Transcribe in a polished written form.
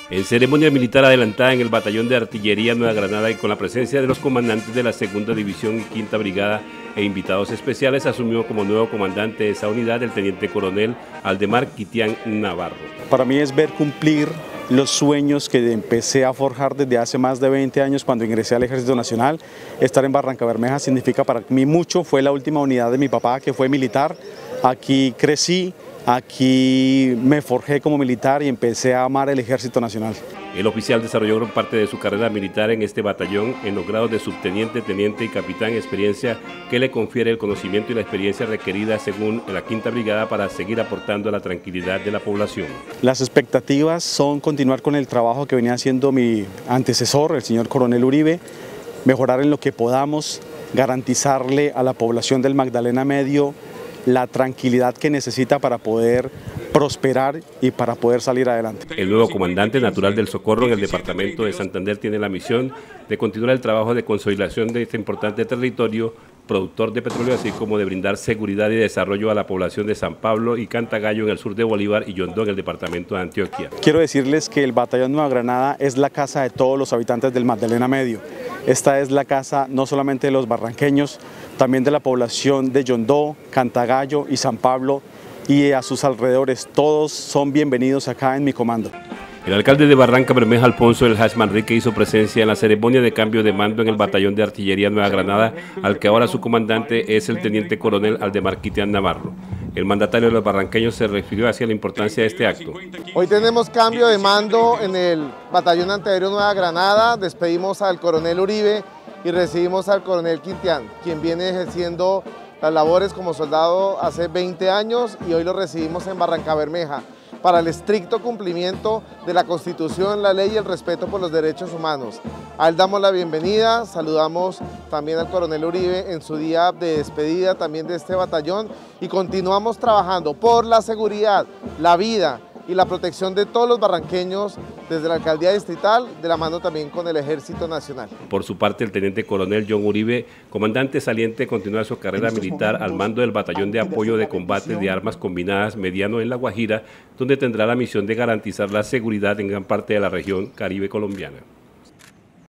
En ceremonia militar adelantada en el Batallón de Artillería Nueva Granada y con la presencia de los comandantes de la Segunda División y Quinta Brigada e invitados especiales, asumió como nuevo comandante de esa unidad el teniente coronel Aldemar Quitián Navarro. Para mí es ver cumplir los sueños que empecé a forjar desde hace más de 20 años cuando ingresé al Ejército Nacional. Estar en Barrancabermeja significa para mí mucho, fue la última unidad de mi papá que fue militar, aquí crecí. Aquí me forjé como militar y empecé a amar el Ejército Nacional. El oficial desarrolló gran parte de su carrera militar en este batallón en los grados de subteniente, teniente y capitán, experiencia que le confiere el conocimiento y la experiencia requerida según la Quinta Brigada para seguir aportando a la tranquilidad de la población. Las expectativas son continuar con el trabajo que venía haciendo mi antecesor, el señor coronel Uribe, mejorar en lo que podamos, garantizarle a la población del Magdalena Medio la tranquilidad que necesita para poder prosperar y para poder salir adelante. El nuevo comandante natural del Socorro en el departamento de Santander tiene la misión de continuar el trabajo de consolidación de este importante territorio productor de petróleo, así como de brindar seguridad y desarrollo a la población de San Pablo y Cantagallo en el sur de Bolívar y Yondó en el departamento de Antioquia. Quiero decirles que el Batallón Nueva Granada es la casa de todos los habitantes del Magdalena Medio. Esta es la casa no solamente de los barranqueños, también de la población de Yondó, Cantagallo y San Pablo y a sus alrededores. Todos son bienvenidos acá en mi comando. El alcalde de Barrancabermeja, Alfonso El Hash Manrique, hizo presencia en la ceremonia de cambio de mando en el Batallón de Artillería Nueva Granada, al que ahora su comandante es el teniente coronel Aldemar Quitián Navarro. El mandatario de los barranqueños se refirió hacia la importancia de este acto. Hoy tenemos cambio de mando en el Batallón Antiaéreo Nueva Granada, despedimos al coronel Uribe y recibimos al coronel Quitián, quien viene ejerciendo las labores como soldado hace 20 años y hoy lo recibimos en Barrancabermeja para el estricto cumplimiento de la Constitución, la ley y el respeto por los derechos humanos. A él damos la bienvenida, saludamos también al coronel Uribe en su día de despedida también de este batallón y continuamos trabajando por la seguridad, la vida y la protección de todos los barranqueños desde la alcaldía distrital, de la mano también con el Ejército Nacional. Por su parte, el teniente coronel John Uribe, comandante saliente, continúa su carrera militar al mando del Batallón de Apoyo de Combate de Armas Combinadas Mediano en La Guajira, donde tendrá la misión de garantizar la seguridad en gran parte de la región caribe colombiana.